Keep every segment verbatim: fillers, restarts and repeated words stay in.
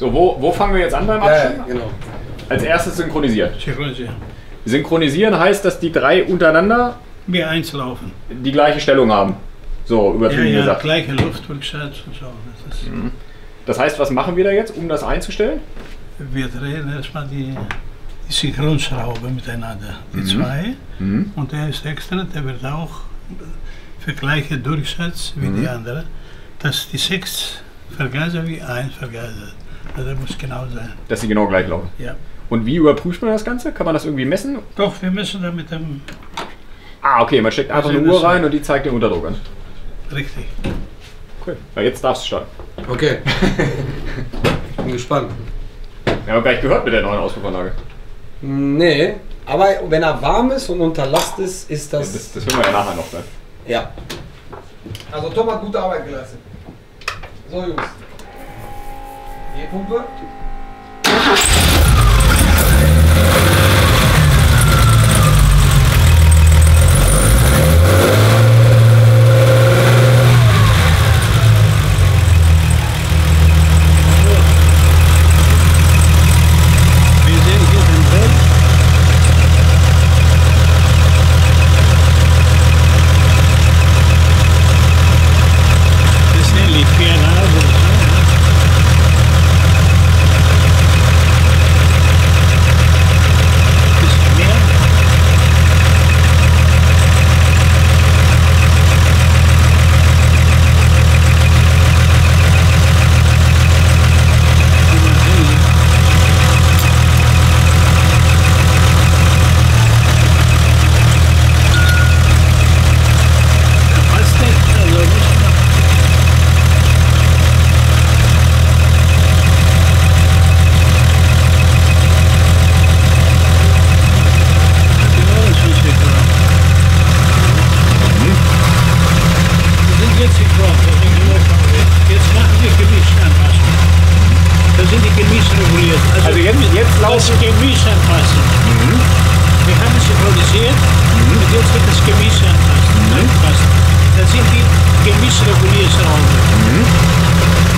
So, wo, wo fangen wir jetzt an beim Abstimmen? Ja, genau. Als erstes synchronisieren. Synchronisieren. Synchronisieren heißt, dass die drei untereinander Wie eins laufen. die gleiche Stellung haben. So, übertrieben Ja, ja, gesagt. gleiche Luftdruckschatz und so. Das ist, Mhm. Das heißt, was machen wir da jetzt, um das einzustellen? Wir drehen erstmal die, die Synchronschraube miteinander. Die Mhm. zwei. Mhm. Und der ist extra, der wird auch für gleiche Durchsatz wie Mhm. die andere. Dass die sechs Vergaser wie eins Vergaser. Also das muss genau sein. Dass sie genau gleich laufen. Ja. Und wie überprüft man das Ganze? Kann man das irgendwie messen? Doch, wir müssen da mit dem. Ah, okay, man steckt einfach Also eine Uhr das- rein und die zeigt den Unterdruck an. Richtig. Cool. Ja, jetzt darfst du starten. Okay. Bin gespannt. Wir haben gleich gehört mit der neuen Auspuffanlage. Nee, aber wenn er warm ist und unter Last ist, ist das. Das, das hören wir ja nachher noch. Ne? Ja. Also Tom hat gute Arbeit geleistet. So Jungs. Die Pumpe. Wir sehen hier den Drill. Das sind die vier Nasen. Bisschen mehr. Passt nicht, also nicht mehr. Genau, das ist synchron. Wir sind jetzt synchron, das sind gelaufen. Jetzt machen wir Gewichtsanpassung. Da sind die Gewichte reguliert. Also jetzt, jetzt Das laufen. Gewicht anpassen. Wir haben es synchronisiert und jetzt wird das Gewicht anpassen. anpassen. Da sind die Gewichtregulierschrauben.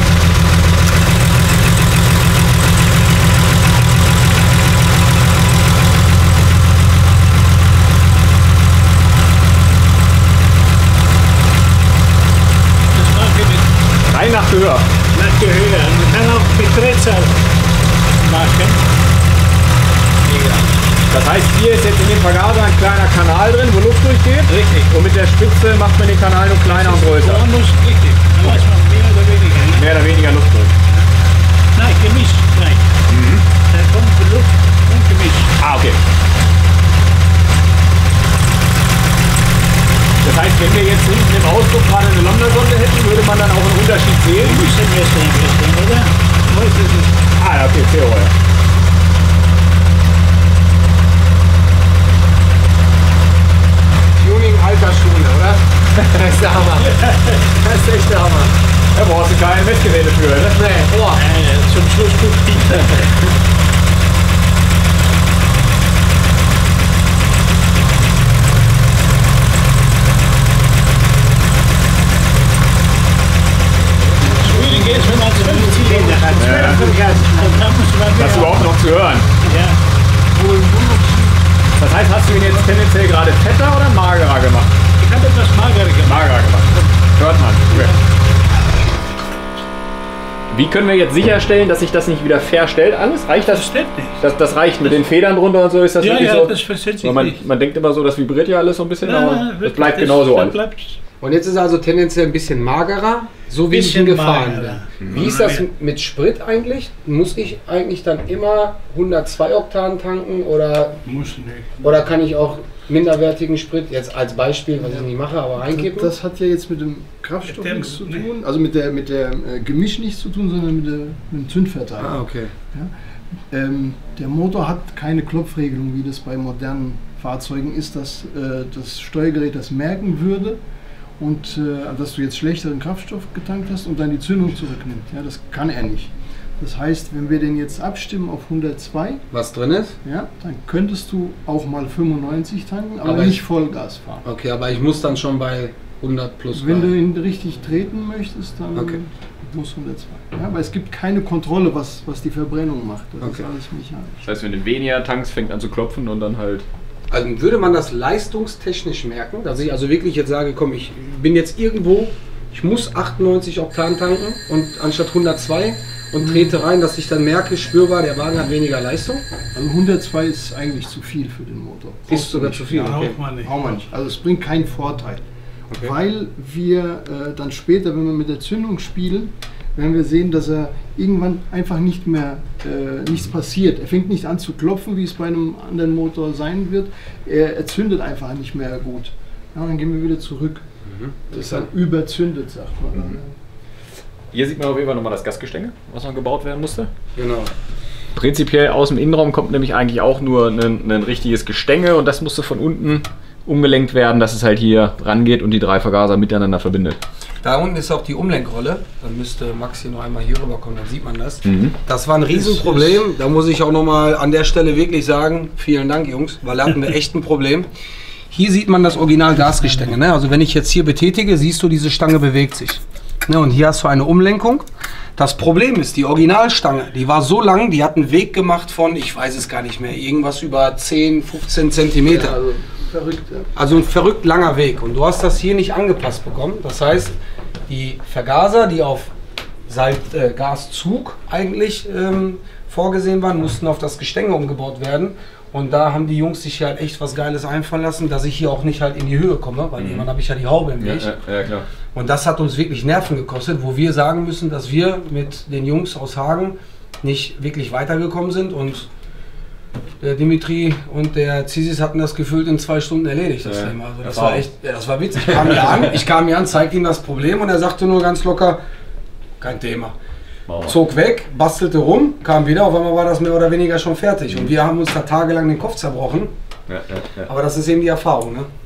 Das machen wir mit Rein nach Gehör. nach Gehör. Man kann auch mit Drehzahl machen. Das heißt, hier ist jetzt in dem Vergaser ein kleiner Kanal drin, wo Luft durchgeht. Richtig. Und mit der Spitze macht man den Kanal nur kleiner und größer. Man muss richtig. Dann weiß man mehr oder weniger. Ne? Mehr oder weniger Luft durch. Nein, gemischt. Nein. Da kommt die Luft und gemischt. Ah, okay. Das heißt, wenn wir jetzt hinten im Ausdruck gerade eine Lambda-Sonde hätten, würde man dann auch einen Unterschied sehen? Ein bisschen besser, ein bisschen, oder? Wo ist es? Ah, ja, okay, Zero, ja. Tuning alter Schule, oder? Das ist der Hammer. Das ist echt der Hammer. Da brauchst du keine Messgeräte für, ne? Nee, boah. Äh, zum Schluss guckt die. Schwierig ist, wenn man zwölf Zylinder hat. Ja. zwölf Vergaser. Dann muss man Das mehr überhaupt noch zu hören. Ja. Das heißt, hast du ihn jetzt tendenziell gerade fetter oder magerer gemacht? Ich habe etwas magerer gemacht. Magerer gemacht. Hört man. Okay. Wie können wir jetzt sicherstellen, dass sich das nicht wieder verstellt alles? Reicht das? Das stimmt nicht. Das, das reicht mit den Federn drunter und so, ist das Ja, wirklich ja, so? das versetzt sich Weil man, nicht. man denkt immer so, das vibriert ja alles so ein bisschen, Nein, aber nein, das wirklich, bleibt genauso das alles. bleibt Und jetzt ist er also tendenziell ein bisschen magerer, so wie ich Bisschen ihn gefahren magerer. bin. Wie ist das mit Sprit eigentlich? Muss ich eigentlich dann immer hundertzwei Oktan tanken oder, Muss nicht. oder kann ich auch minderwertigen Sprit, jetzt als Beispiel, was ich nicht mache, aber reinkippen? Das hat ja jetzt mit dem Kraftstoff Mit dem- nichts zu tun, also mit der mit der äh, Gemisch nichts zu tun, sondern mit, der, mit dem Zündverteiler. Ah, okay. Ähm, der Motor hat keine Klopfregelung, wie das bei modernen Fahrzeugen ist, dass äh, das Steuergerät das merken würde und äh, dass du jetzt schlechteren Kraftstoff getankt hast und dann die Zündung zurücknimmt. Ja, das kann er nicht. Das heißt, wenn wir den jetzt abstimmen auf hundertzwei, Was drin ist? ja, dann könntest du auch mal fünfundneunzig tanken, aber, Aber nicht ich- Vollgas fahren. Okay, aber ich muss dann schon bei hundert plus Wenn du bleiben. ihn richtig treten möchtest, dann Okay. muss hundertzwei. Ja, aber es gibt keine Kontrolle, was, was die Verbrennung macht. Das Okay. ist alles mechanisch. Das heißt, wenn du weniger tankst, fängt an zu klopfen und dann halt. Also würde man das leistungstechnisch merken, dass ich also wirklich jetzt sage, komm, ich bin jetzt irgendwo, ich muss achtundneunzig Oktan tanken und anstatt hundertzwei und trete rein, dass ich dann merke, spürbar, der Wagen hat weniger Leistung? Also hundertzwei ist eigentlich zu viel für den Motor. Ist sogar zu viel. Okay. Braucht man nicht. Braucht man nicht. Also es bringt keinen Vorteil. Okay. Weil wir äh, dann später, wenn wir mit der Zündung spielen, werden wir sehen, dass er irgendwann einfach nicht mehr, äh, nichts passiert. Er fängt nicht an zu klopfen, wie es bei einem anderen Motor sein wird. Er, er zündet einfach nicht mehr gut. Ja, dann gehen wir wieder zurück. Mhm. Das ist dann überzündet, sagt man. Mhm. Hier sieht man auf jeden Fall nochmal das Gasgestänge, was noch gebaut werden musste. Genau. Prinzipiell aus dem Innenraum kommt nämlich eigentlich auch nur ein, ein richtiges Gestänge und das musste von unten umgelenkt werden, dass es halt hier rangeht und die drei Vergaser miteinander verbindet. Da unten ist auch die Umlenkrolle. Dann müsste Max hier noch einmal hier rüber kommen, dann sieht man das. Mhm. Das war ein Riesenproblem. Da muss ich auch noch mal an der Stelle wirklich sagen, vielen Dank Jungs, weil da hatten wir echt ein Problem. Hier sieht man das Original Gasgestänge. Ne? Also wenn ich jetzt hier betätige, siehst du, diese Stange bewegt sich. Ne? Und hier hast du eine Umlenkung. Das Problem ist, die Originalstange, die war so lang, die hat einen Weg gemacht von, ich weiß es gar nicht mehr, irgendwas über zehn, fünfzehn Zentimeter. Ja, also verrückt. Ja. Also ein verrückt langer Weg. Und du hast das hier nicht angepasst bekommen. Das heißt, die Vergaser, die auf Salz, äh, Gaszug eigentlich ähm, vorgesehen waren, mussten auf das Gestänge umgebaut werden. Und da haben die Jungs sich halt echt was Geiles einfallen lassen, dass ich hier auch nicht halt in die Höhe komme, weil mhm. irgendwann habe ich ja die Haube im Weg. Ja, ja, ja, klar. Und das hat uns wirklich Nerven gekostet, wo wir sagen müssen, dass wir mit den Jungs aus Hagen nicht wirklich weitergekommen sind. Und der Dimitri und der Zisis hatten das gefühlt in zwei Stunden erledigt, das Ja, Thema. Also das Erfahrung. war echt, ja, das war witzig. Ich kam hier an, ich kam hier an, zeigte ihm das Problem und er sagte nur ganz locker, kein Thema. Mauer. Zog weg, bastelte rum, kam wieder, auf einmal war das mehr oder weniger schon fertig. Und wir haben uns da tagelang den Kopf zerbrochen. Ja, ja, ja. Aber das ist eben die Erfahrung, ne?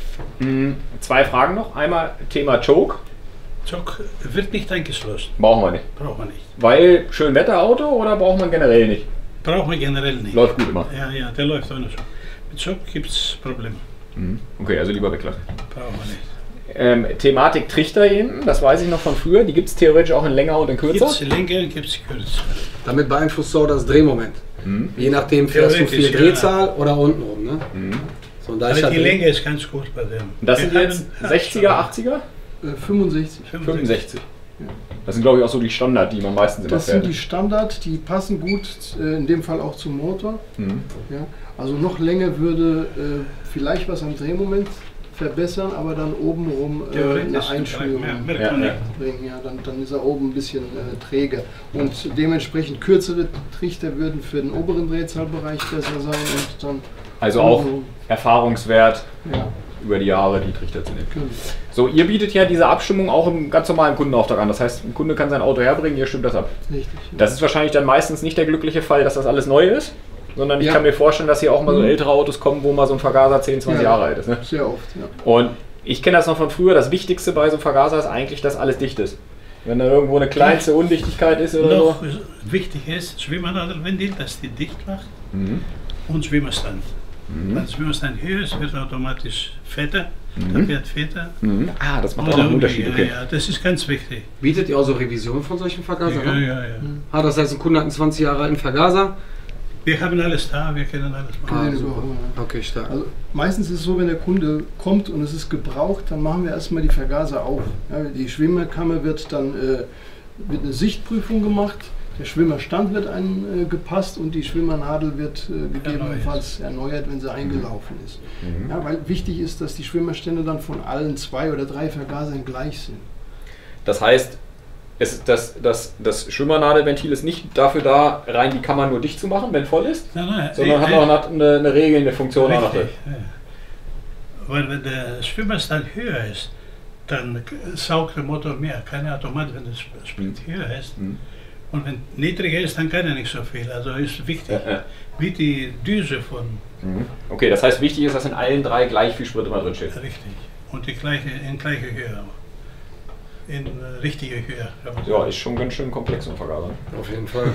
Mhm. Zwei Fragen noch. Einmal Thema Choke. Choke wird nicht eingeschlossen. Brauchen wir nicht. Braucht man nicht. Weil Schönwetterauto oder braucht man generell nicht? Braucht man generell nicht. Läuft gut immer. Ja, ja, der läuft ohne Choke. Mit Choke gibt es Probleme. Mhm. Okay, also lieber weglassen. Braucht man nicht. Ähm, Thematik Trichter hier hinten, das weiß ich noch von früher. Die gibt es theoretisch auch in länger und in kürzer. Gibt es länger, gibt es kürzer. Damit beeinflusst du auch das Drehmoment. Mhm. Je nachdem fährst du viel Theoretisch, ja. Drehzahl oder untenrum, ne? Mhm. So, und da ist Aber halt die Länge ist ganz gut bei dem. Und das sind Wir jetzt haben- sechziger, achtziger? Äh, fünfundsechzig. fünfundsechzig. Ja. Das sind glaube ich auch so die Standard, die man meistens immer Das sind die fährt. Standard, die passen gut, äh, in dem Fall auch zum Motor. Mhm. Ja. Also noch länger würde äh, vielleicht was am Drehmoment verbessern, aber dann obenrum äh, eine Theoretisch Einschnürung mehr- mehr Ja, kann ja. nicht. bringen. Ja, dann, dann ist er oben ein bisschen äh, träger. Und dementsprechend kürzere Trichter würden für den oberen Drehzahlbereich besser sein und dann Also auch obenrum, Erfahrungswert ja, über die Jahre die Trichter zu nehmen. genau. So, ihr bietet ja diese Abstimmung auch im ganz normalen Kundenauftrag an. Das heißt, ein Kunde kann sein Auto herbringen, ihr stimmt das ab. Richtig. Ja. Das ist wahrscheinlich dann meistens nicht der glückliche Fall, dass das alles neu ist, sondern ich Ja. kann mir vorstellen, dass hier auch mal so Mhm. ältere Autos kommen, wo mal so ein Vergaser zehn, zwanzig Ja. Jahre alt ist. Ne? Sehr oft, ja. Und ich kenne das noch von früher, das Wichtigste bei so einem Vergaser ist eigentlich, dass alles dicht ist. Wenn da irgendwo eine kleinste Undichtigkeit ist oder Noch so. wichtig ist, Schwimmernadelventil, dass die dicht macht Mhm. und Schwimmerstand. Mhm. Wenn Schwimmerstand höher ist, wird automatisch fetter, Mhm. dann wird fetter. Mhm. Ah, das macht auch Oder noch einen Unterschied. ja, Okay. ja, das ist ganz wichtig. Bietet ihr auch so Revision von solchen Vergasern Ja, an? ja, ja. Ah, das heißt, ein Kunde hat einen zwanzig Jahre alten Vergaser. Wir haben alles da, wir können alles machen. Können Ah, wir super. überholen, ja. Okay, stark. Also meistens ist es so, wenn der Kunde kommt und es ist gebraucht, dann machen wir erstmal die Vergaser auf. Ja, die Schwimmerkammer wird dann äh, wird eine Sichtprüfung gemacht, der Schwimmerstand wird angepasst und die Schwimmernadel wird äh, gegebenenfalls erneuert, wenn sie eingelaufen ist. Mhm. Ja, weil wichtig ist, dass die Schwimmerstände dann von allen zwei oder drei Vergasern gleich sind. Das heißt, es, das, das, das Schwimmernadelventil ist nicht dafür da, rein die Kammer nur dicht zu machen, wenn voll ist, Nein, nein, sondern äh, hat auch eine, eine regelnde Funktion. auch noch drin. Richtig, ja. Weil wenn der Schwimmerstand höher ist, dann saugt der Motor mehr. Kein Automat, wenn das Sprit höher ist. Mhm. Und wenn niedriger ist, dann kann er nicht so viel. Also ist wichtig, Ja, ja. wie die Düse von Mhm. Okay, das heißt, wichtig ist, dass in allen drei gleich viel Sprit immer drin steht. richtig. Und die gleiche, in gleicher Höhe auch. In äh, richtiger Höhe. kann man Ja, sagen. ist schon ganz schön komplex, so ein Vergaser. Auf jeden Fall.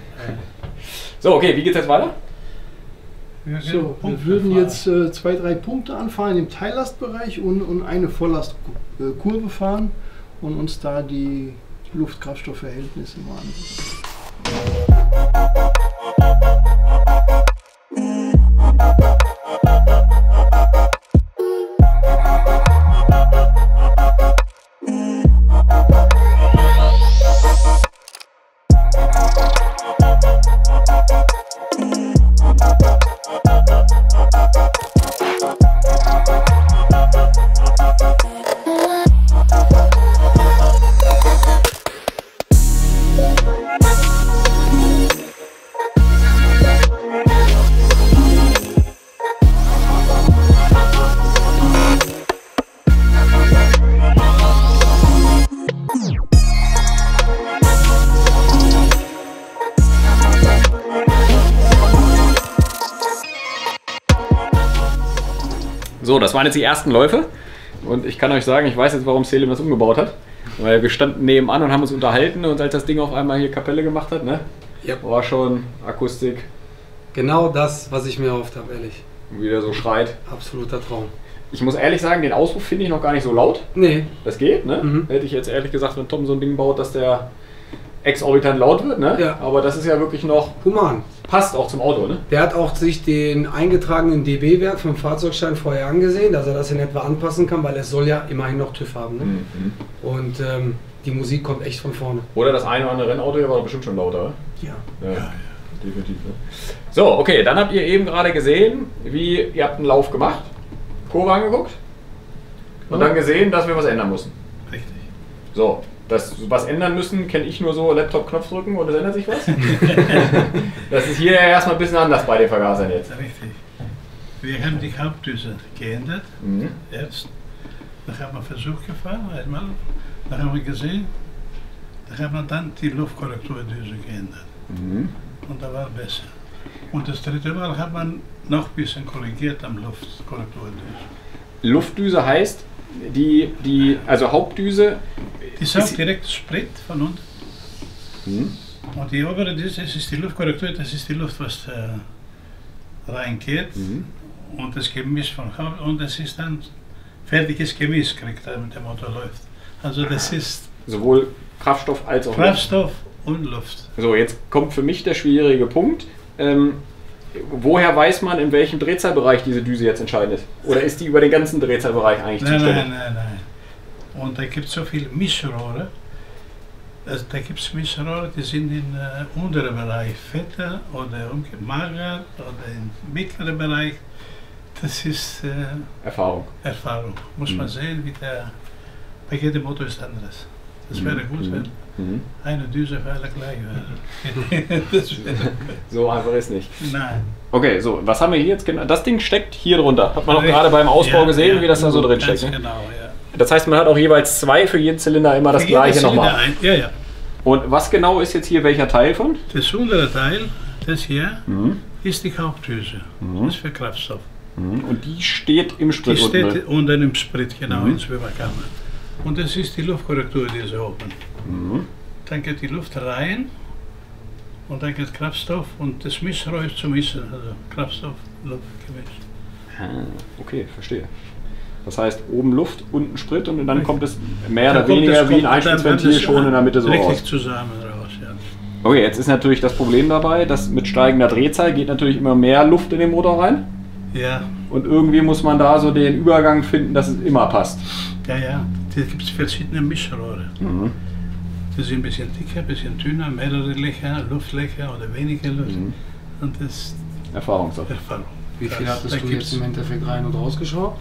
So, okay, wie geht's jetzt weiter? Wir können So, wir Punkte würden fahren. jetzt äh, zwei, drei Punkte anfahren im Teillastbereich und, und eine Volllastkurve fahren und uns da die Luft-Kraftstoff-Verhältnis immer an. So, das waren jetzt die ersten Läufe und ich kann euch sagen, ich weiß jetzt, warum Selim das umgebaut hat. Weil wir standen nebenan und haben uns unterhalten und als das Ding auf einmal hier Kapelle gemacht hat, ne? Yep. War schon Akustik. Genau das, was ich mir erhofft habe, ehrlich. Wieder so schreit. Absoluter Traum. Ich muss ehrlich sagen, den Auspuff finde ich noch gar nicht so laut. Nee. Das geht, ne? Mhm. Hätte ich jetzt ehrlich gesagt, wenn Tom so ein Ding baut, dass der exorbitant laut wird, ne? Ja. Aber das ist ja wirklich noch, Human. passt auch zum Auto, ne? Der hat auch sich den eingetragenen dB-Wert vom Fahrzeugschein vorher angesehen, dass er das in etwa anpassen kann, weil es soll ja immerhin noch TÜV haben. Ne? Mhm. Und ähm, die Musik kommt echt von vorne. Oder das eine oder andere Rennauto hier war doch bestimmt schon lauter, Ja. ja. Ja, definitiv. Ne? So, okay, dann habt ihr eben gerade gesehen, wie ihr habt einen Lauf gemacht, Kurve angeguckt und dann gesehen, dass wir was ändern müssen. Richtig. So, das was ändern müssen, kenne ich nur so, Laptop-Knopf drücken und es ändert sich was. Das ist hier ja erstmal ein bisschen anders bei den Vergasern jetzt. Richtig. Wir haben die Hauptdüse geändert, Mhm. erst. Dann haben wir Versuch gefahren, einmal. Dann haben wir gesehen, dann haben wir dann die Luftkorrekturdüse geändert. Mhm. Und da war besser. Und das dritte Mal hat man noch ein bisschen korrigiert am Luftkorrekturdüse. Luftdüse heißt, die, die, also Hauptdüse. Die saugt direkt Sprit von unten. Mhm. Und die obere Düse, das ist die Luftkorrektur, das ist die Luft, was äh, reingeht. Mhm. Und das Gemisch von Haupt, und das ist dann fertiges Gemisch, kriegt er, mit dem Motor läuft. Also das ist Sowohl Kraftstoff als auch Luft. Kraftstoff und Luft. So, jetzt kommt für mich der schwierige Punkt. Ähm, woher weiß man, in welchem Drehzahlbereich diese Düse jetzt entscheidend ist? Oder ist die über den ganzen Drehzahlbereich eigentlich Nein, zuständig? nein, nein, nein. Und da gibt es so viele Mischrohre. Also da gibt es Mischrohre, die sind im äh, unteren Bereich fetter oder mager oder im mittleren Bereich. Das ist äh, Erfahrung. Erfahrung. Muss Mhm. man sehen, wie der. Bei jedem Motor ist anderes. Das Mhm. wäre gut, Mhm. wenn Mhm. eine Düse für alle gleich wäre. Das wäre gut. So einfach ist nicht. Nein. Okay, so, was haben wir hier jetzt genau? Das Ding steckt hier drunter. Hat man auch Richtig. gerade beim Ausbau Ja, gesehen, ja, wie das da so drin ganz steckt. Ne? Genau, ja. Das heißt, man hat auch jeweils zwei für jeden Zylinder immer das Für jede gleiche Zylinder nochmal. ein- Ja, ja. Und was genau ist jetzt hier welcher Teil von? Das untere Teil, das hier, Mhm. ist die Hauptdüse. Mhm. Das ist für Kraftstoff. Mhm. Und die steht im Die Sprit unten drin. steht unten im Sprit, genau, Mhm. in Schwimmerkammer. Und das ist die Luftkorrektur, die ist oben. Mhm. Dann geht die Luft rein und dann geht Kraftstoff und das Mischrohr ist zu mischen, also Kraftstoff, Luft gemischt. Ah, okay, verstehe. Das heißt, oben Luft, unten Sprit und dann Richtig. kommt es mehr Dann oder kommt weniger das- wie ein kommt- dann Einspritzventil wird es schon in der Mitte so richtig raus. zusammen raus, ja. Okay, jetzt ist natürlich das Problem dabei, dass mit steigender Drehzahl geht natürlich immer mehr Luft in den Motor rein. Ja, Und irgendwie muss man da so den Übergang finden, dass es immer passt. ja, ja. Da gibt es verschiedene Mischrohre. Mhm. Die sind ein bisschen dicker, ein bisschen dünner, mehrere Löcher, Luftlöcher oder weniger Luft. Mhm. Und das ist Erfahrungssache. Erfahrung. Wie viel Das- hattest da du gibt's- jetzt im Endeffekt rein und rausgeschraubt?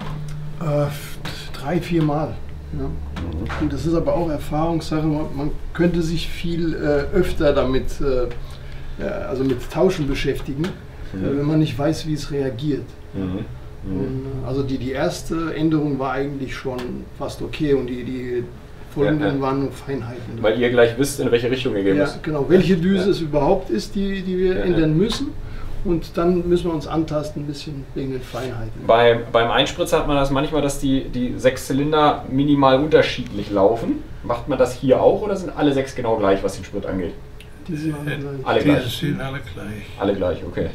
Äh, drei, vier Mal. Ja. Und das ist aber auch Erfahrungssache. Man, man könnte sich viel äh, öfter damit, äh, ja, also mit Tauschen beschäftigen, äh, wenn man nicht weiß, wie es reagiert. Mhm. Mhm. Und, äh, also die, die erste Änderung war eigentlich schon fast okay und die, die folgenden Ja, ja. waren nur Feinheiten. Weil ihr gleich wisst, in welche Richtung ihr gehen Ja, müsst. genau, welche Düse Ja. es überhaupt ist, die, die wir Ja, ja. ändern müssen. Und dann müssen wir uns antasten, ein bisschen wegen den Feinheiten. Bei, beim Einspritzer hat man das manchmal, dass die, die sechs Zylinder minimal unterschiedlich laufen. Macht man das hier auch oder sind alle sechs genau gleich, was den Sprit angeht? Die sind alle gleich. Alle Die gleich. sind alle gleich. Alle gleich, okay.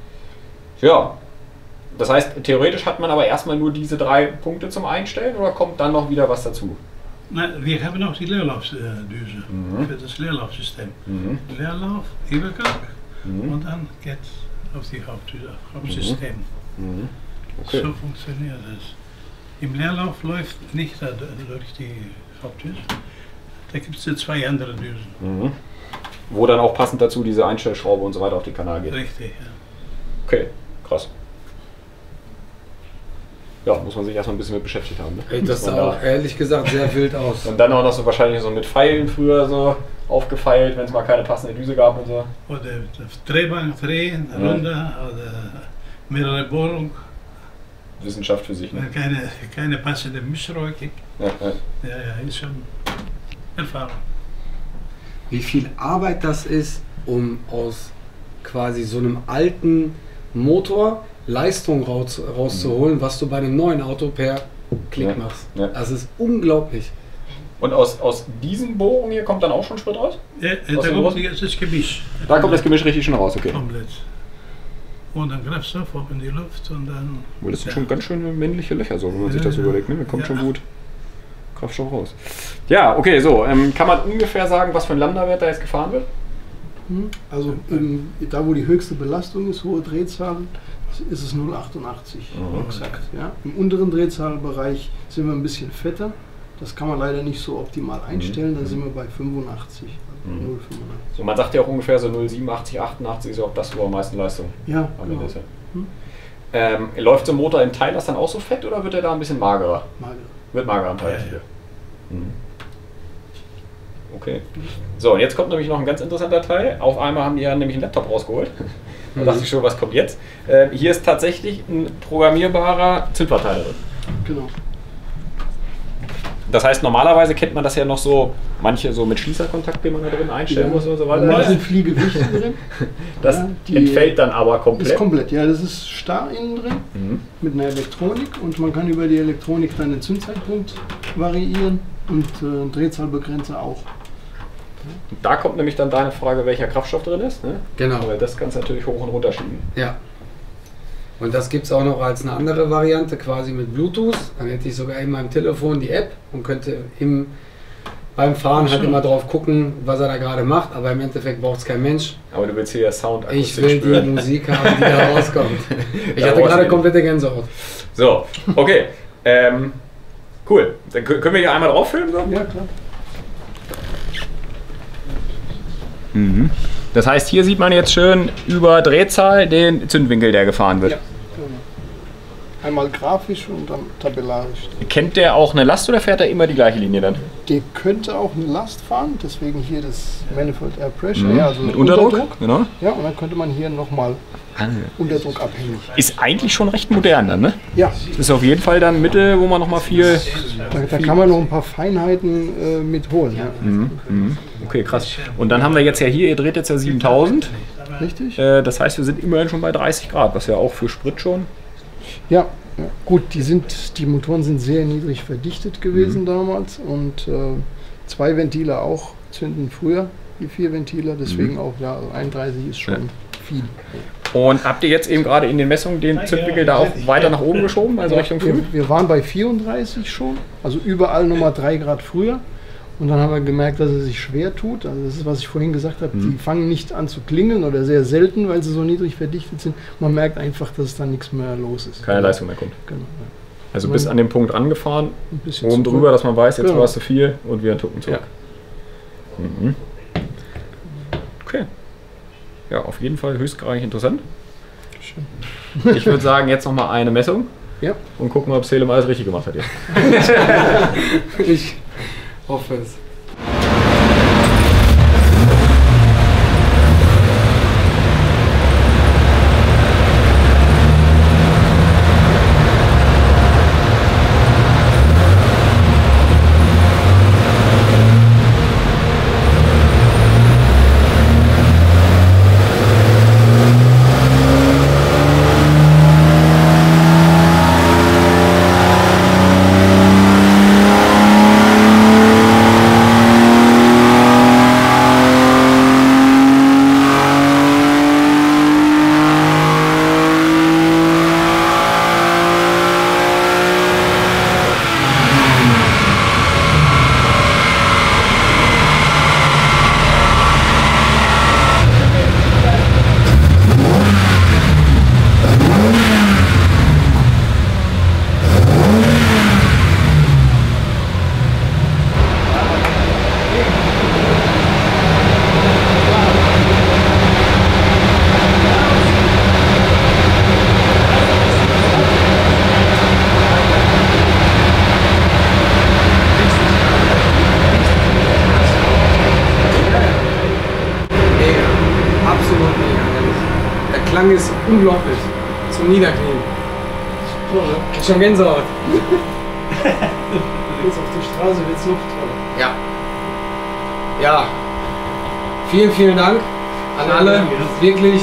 Ja, das heißt, theoretisch hat man aber erstmal nur diese drei Punkte zum Einstellen oder kommt dann noch wieder was dazu? Na, wir haben auch die Leerlaufdüse Mhm. für das Leerlaufsystem. Mhm. Leerlauf, Übergang Mhm. und dann geht auf die Hauptdüse, Hauptsystem. Mhm. Okay. So funktioniert es. Im Leerlauf läuft nicht da durch die Hauptdüse. Da gibt es zwei andere Düsen. Mhm. Wo dann auch passend dazu diese Einstellschraube und so weiter auf den Kanal geht. Richtig, ja. Okay, krass. Ja, muss man sich erstmal ein bisschen mit beschäftigt haben. Ne? Ey, das Und sah da- auch ehrlich gesagt sehr wild aus. Und dann auch noch so wahrscheinlich so mit Pfeilen früher so aufgefeilt, wenn es mal keine passende Düse gab und so. Oder Drehbank drehen, Ja. runter oder mehrere Bohrungen, Wissenschaft für sich. Ne? wenn keine, keine passende Mischrohr gibt. Ja, ja. Ja, ja, ist schon Erfahrung. Wie viel Arbeit das ist, um aus quasi so einem alten Motor Leistung raus, rauszuholen, was du bei einem neuen Auto per Klick Ja, machst. ja. Das ist unglaublich. Und aus, aus diesen Bohrungen hier kommt dann auch schon Sprit raus? Ja, Was da denn kommt los? die- das Gemisch. Da kommt das Gemisch richtig schon raus, okay. Komplett. Und dann Kraftstoff hoch in die Luft und dann. Obwohl, das sind Ja. schon ganz schöne männliche Löcher, so, wenn man sich das Ja, überlegt. Ne? Da kommt ja. schon gut Kraftstoff raus. Ja, okay, so. Ähm, kann man ungefähr sagen, was für ein Lambda-Wert da jetzt gefahren wird? Hm? Also im, da, wo die höchste Belastung ist, hohe Drehzahlen, ist es null Komma achtundachtzig Mhm. exakt. Ja. Im unteren Drehzahlbereich sind wir ein bisschen fetter. Das kann man leider nicht so optimal einstellen. Da sind wir bei fünfundachtzig. Mhm. null Komma fünfundachtzig. So, man sagt ja auch ungefähr so null Komma siebenundachtzig, achtundachtzig ist ja auch das, wo am meisten Leistung Ja, am Ende genau. ist. Ja. Hm? Ähm, läuft so ein Motor im Teillast dann auch so fett oder wird er da ein bisschen magerer? Mager. Wird magerer am Teillast Ja, ja. wieder. Mhm. Okay. So, und jetzt kommt nämlich noch ein ganz interessanter Teil. Auf einmal haben die ja nämlich einen Laptop rausgeholt. Da dachte ich schon, was kommt jetzt? Ähm, hier ist tatsächlich ein programmierbarer Zündverteiler drin. Genau. Das heißt, normalerweise kennt man das ja noch so, manche so mit Schließerkontakt, den man da drin einstellen Ja. muss und so Da weiter. sind Fliegewichte drin. Das Ja, die- entfällt dann aber Ist komplett. komplett, ja, das ist starr innen drin Mhm. mit einer Elektronik und man kann über die Elektronik dann den Zündzeitpunkt variieren und äh, einen Drehzahlbegrenzer auch. Da kommt nämlich dann deine Frage, welcher Kraftstoff drin ist. Ne? Genau. Weil das kannst du natürlich hoch und runter schieben. Ja. Und das gibt es auch noch als eine andere Variante, quasi mit Bluetooth. Dann hätte ich sogar in meinem Telefon die App und könnte im, beim Fahren halt So. immer drauf gucken, was er da gerade macht. Aber im Endeffekt braucht es kein Mensch. Aber du willst hier Sound Ich akustisch will die spüren. Musik haben, die da rauskommt. Ich Da hatte brauchst gerade du- komplette Gänsehaut. So, okay. Ähm, cool. Dann kö- können wir hier einmal drauf filmen? So? Ja, klar. Mhm. Das heißt, hier sieht man jetzt schön über Drehzahl den Zündwinkel, der gefahren wird. Ja, genau. Einmal grafisch und dann tabellarisch. Kennt der auch eine Last oder fährt er immer die gleiche Linie dann? Der könnte auch eine Last fahren, deswegen hier das Manifold Air Pressure. Mhm. Ja, also Mit Unterdruck? Genau. Ja, und dann könnte man hier nochmal Unterdruck abhängig. Ist eigentlich schon recht modern dann, ne? Ja, Das ist auf jeden Fall dann ein Mittel, wo man noch mal viel... da, da kann man noch ein paar Feinheiten äh, mitholen. Ja. Mhm. Okay, krass. Und dann haben wir jetzt ja hier, ihr dreht jetzt ja siebentausend. Richtig? Äh, das heißt, wir sind immerhin schon bei dreißig Grad, was ja auch für Sprit schon... Ja, ja. Gut, die, sind, die Motoren sind sehr niedrig verdichtet gewesen damals und äh, zwei Ventile auch zünden früher, die vier Ventile, deswegen auch, ja, also einunddreißig ist schon Ja. viel. Und habt ihr jetzt eben gerade in den Messungen den Zündwinkel da auch weiter nach oben geschoben, also Richtung Wir, fünf? wir waren bei vierunddreißig schon, also überall nochmal drei Grad früher. Und dann haben wir gemerkt, dass er sich schwer tut. Also das ist, was ich vorhin gesagt habe, die fangen nicht an zu klingeln oder sehr selten, weil sie so niedrig verdichtet sind. Man merkt einfach, dass dann nichts mehr los ist. Keine Leistung mehr kommt. Genau, ja. Also bis an den Punkt rangefahren, Ein bisschen oben zu drüber, dass man weiß, jetzt Genau. war es zu viel und wieder einen Tucken zurück. Mhm. Okay. Ja, auf jeden Fall höchstgradig interessant. Schön. Ich würde sagen, jetzt nochmal eine Messung Ja. und gucken, ob Selim alles richtig gemacht hat hier. Ich hoffe es. Klang ist unglaublich. Zum Niederknien. Ich schon Gänsehaut. Jetzt auf der Straße wird es noch toller. Ja. Ja. Vielen, vielen Dank an alle. Wirklich.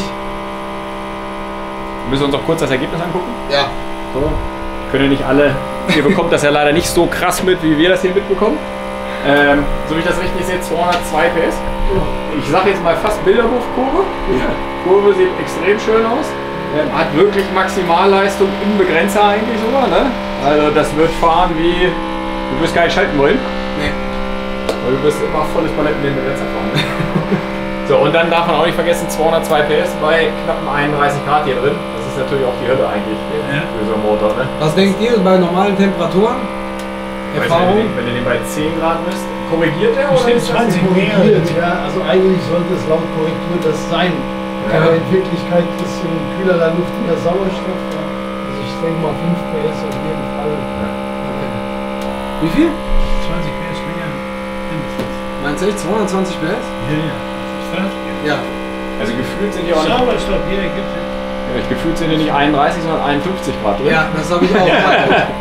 Müssen wir uns auch kurz das Ergebnis angucken? Ja. So. Können ja nicht alle. Ihr bekommt das ja leider nicht so krass mit, wie wir das hier mitbekommen. Ähm, so wie ich das richtig sehe, zweihundertzwei P S. Ich sage jetzt mal fast Bilderwurfkurve. Ja. Kurve sieht extrem schön aus. Ähm, hat wirklich Maximalleistung im Begrenzer eigentlich sogar. Ne? Also das wird fahren wie. Du wirst gar nicht schalten wollen. Nee. Weil du wirst immer volles Palett in den Begrenzer fahren. So, und dann darf man auch nicht vergessen, zweihundertzwei P S bei knappen einunddreißig Grad hier drin. Das ist natürlich auch die Hölle eigentlich Ja. für so einen Motor. Ne? Was denkt ihr bei normalen Temperaturen? Weißt du, Erfahrung? Wenn, wenn du den bei zehn Grad misst, korrigiert der oder Bestimmt ist das zwanzig mehr. Korrigiert, ja, also eigentlich sollte es laut Korrektur das sein. Ja. Aber in Wirklichkeit ist in kühlerer Luft mehr Sauerstoff. Ja. Also ich denke mal fünf P S auf jeden Fall. Wie viel? zwanzig P S mehr. Mindestens. Meinst du echt zweihundertzwanzig P S? Ja, ja. Ist das? Ja. Also gefühlt sind die auch nicht, Sauerstoff, hier gibt es. ja, gefühlt sind die nicht einunddreißig, sondern einundfünfzig Grad drin. Ja, das habe ich auch. Ja.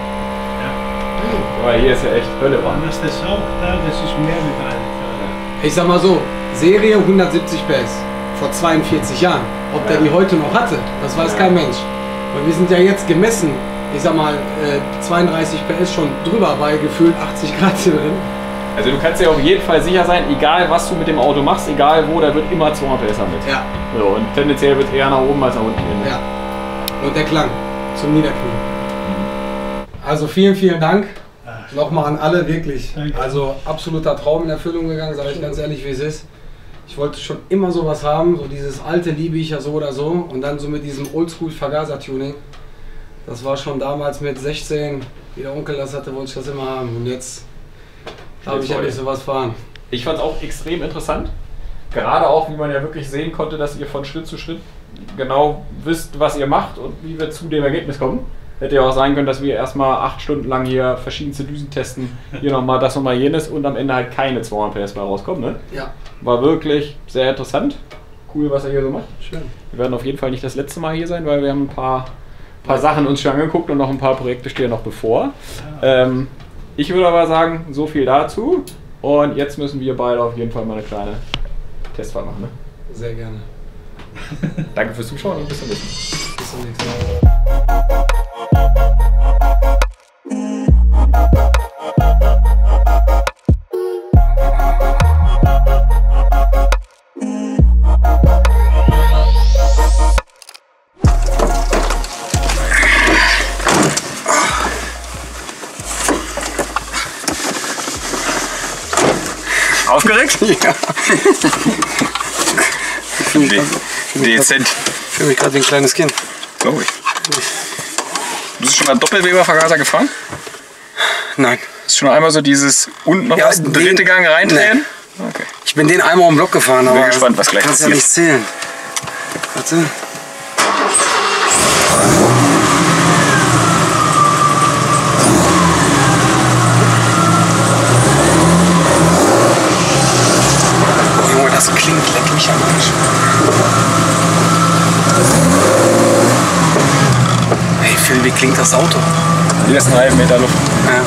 Aber hier ist ja echt Hölle Und warm. was das auch da, das ist mehr mit dreißig Grad. Ich sag mal so, Serie hundertsiebzig P S vor zweiundvierzig Jahren. Ob der die heute noch hatte, das weiß kein Mensch. Weil wir sind ja jetzt gemessen, ich sag mal, äh, zweiunddreißig P S schon drüber bei gefühlt achtzig Grad hier drin. Also du kannst dir auf jeden Fall sicher sein, egal was du mit dem Auto machst, egal wo, da wird immer zweihundert P S haben mit. Ja, So, und tendenziell wird es eher nach oben als nach unten gehen. ja. Und der Klang zum Niederknien. Also vielen, vielen Dank. Ach, Nochmal an alle, wirklich. Danke. Also absoluter Traum in Erfüllung gegangen, sage ich ganz ehrlich, wie es ist. Ich wollte schon immer sowas haben, so dieses alte liebe ich ja so oder so. Und dann so mit diesem Oldschool-Vergaser-Tuning. Das war schon damals mit sechzehn, wie der Onkel das hatte, wollte ich das immer haben. Und jetzt darf ich ja nicht sowas fahren. Ich fand es auch extrem interessant. Gerade auch, wie man ja wirklich sehen konnte, dass ihr von Schritt zu Schritt genau wisst, was ihr macht und wie wir zu dem Ergebnis kommen. Hätte ja auch sein können, dass wir erstmal acht Stunden lang hier verschiedenste Düsen testen, hier nochmal das nochmal jenes und am Ende halt keine zweihundert P S mehr rauskommen. Ne? Ja, War wirklich sehr interessant. Cool, was er hier so macht. schön. Wir werden auf jeden Fall nicht das letzte Mal hier sein, weil wir haben ein paar, paar Sachen uns schon angeguckt und noch ein paar Projekte stehen noch bevor. Ähm, ich würde aber sagen, so viel dazu. Und jetzt müssen wir beide auf jeden Fall mal eine kleine Testfahrt machen. Ne? Sehr gerne. Danke fürs Zuschauen und bis zum nächsten Mal. Bis zum nächsten Mal. Aufgeregt? Ja. Dezent. Ich fühle mich gerade wie ein kleines Kind. Glaube ich. Bist du schon mal Doppelweber-Vergaser gefahren? Nein. Hast du schon einmal so dieses unten noch Ja, aus dem den- dritten Gang reindrehen? Okay. Ich bin den einmal um den Block gefahren, aber gespannt, was gleich kannst ja passiert. nicht zählen. Warte. Oh, Junge, das klingt, leck mich am Arsch. Hey Phil, wie klingt das Auto? Die ersten halben Meter Luft. Ja.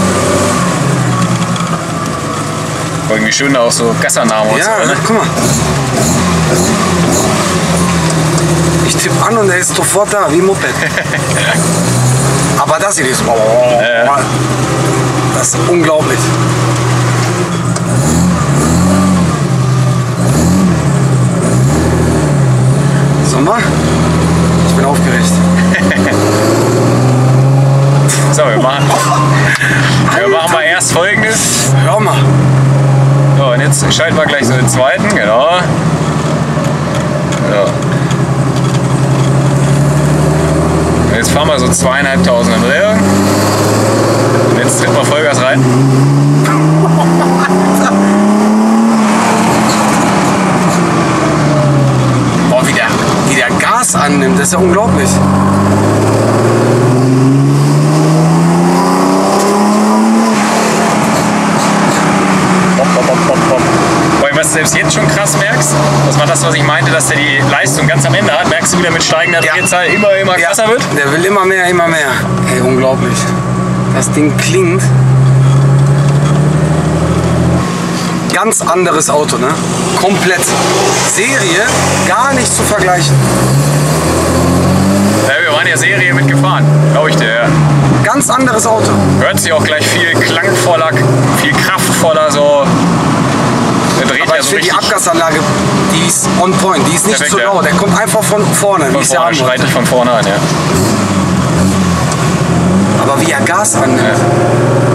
Irgendwie schön auch so Gassernamen und Ja, so, ne? guck mal. Ich tippe an und er ist sofort da, wie ein Moped. Aber das hier ist. Oh, Ja. das ist unglaublich. Sommer? Ich bin aufgeregt. So, wir machen, wir machen mal erst Folgendes. Hör mal. So, und jetzt schalten wir gleich so den zweiten, genau. So. Und jetzt fahren wir so zweieinhalbtausend Umdrehungen. Und jetzt treten wir Vollgas rein. Boah, wie der, wie der Gas annimmt, das ist ja unglaublich. Bop, bop, bop, bop, bop. Weil was du selbst jetzt schon krass merkst, merkst, das war das, was ich meinte, dass der die Leistung ganz am Ende hat, merkst du, wie der mit steigender Ja. Drehzahl immer, immer Ja, krasser wird? der will immer mehr, immer mehr. Ey, unglaublich. Das Ding klingt. Ganz anderes Auto, ne? Komplett. Serie gar nicht zu vergleichen. Ja, wir waren ja Serie mitgefahren, glaube ich dir, ja. Ganz anderes Auto. Hört sich auch gleich viel klangvoller, viel kraftvoller, so. Der dreht Aber ja ich so finde die richtig Abgasanlage, die ist on point, die ist nicht Perfekt, zu ja. laut. Der kommt einfach von vorne, wie von ich es ja vorne, haben wollte. schreit dich von vorne an, ja. Aber wie er Gas annimmt.